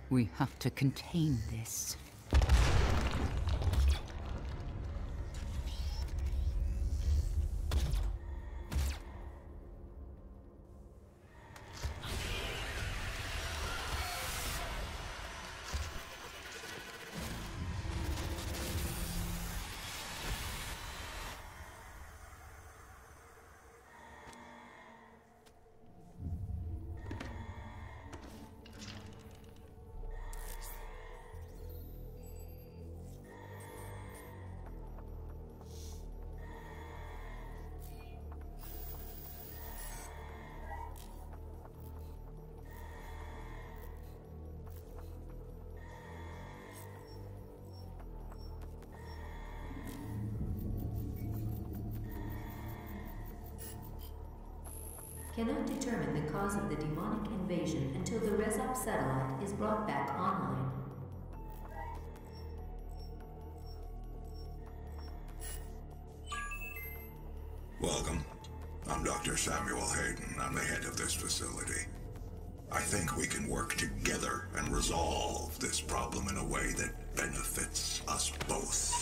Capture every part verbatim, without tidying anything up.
We have to contain this. Cannot determine the cause of the demonic invasion until the Resop satellite is brought back online. Welcome. I'm Doctor Samuel Hayden. I'm the head of this facility. I think we can work together and resolve this problem in a way that benefits us both.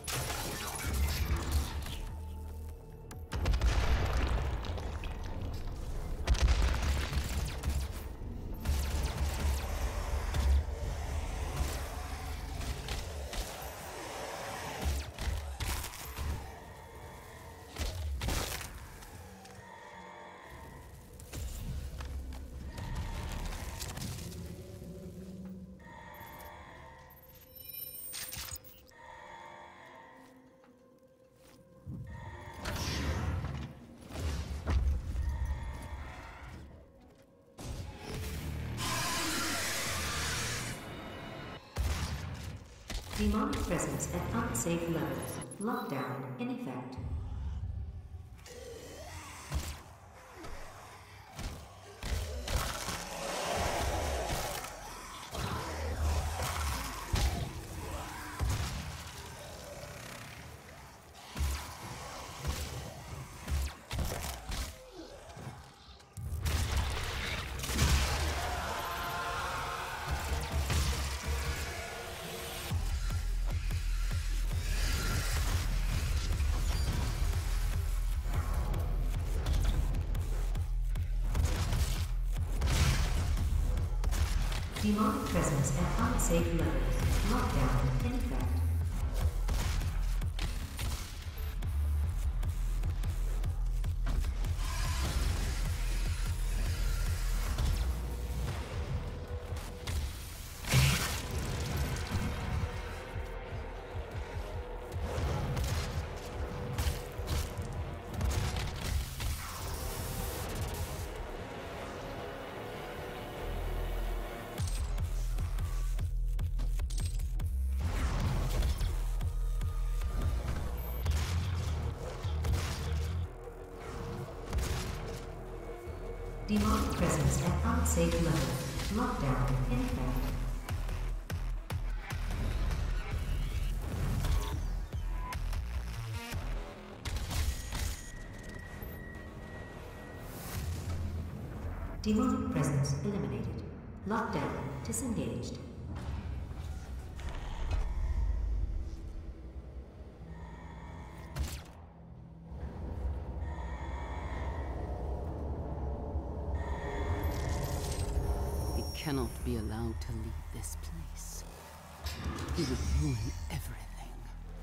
Demonic presence at unsafe levels. Lockdown in effect. Demonic presence at unsafe levels. Lockdown in effect. Demonic presence at unsafe levels. Lockdown in effect. Demonic presence eliminated. Lockdown disengaged. Cannot be allowed to leave this place. He would ruin everything.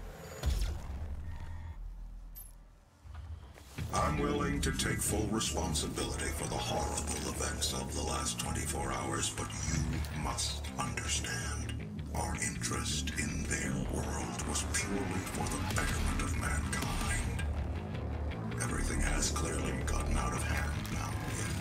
I'm willing to take full responsibility for the horrible events of the last twenty-four hours, but you must understand. Our interest in their world was purely for the betterment of mankind. Everything has clearly gotten out of hand now, yes.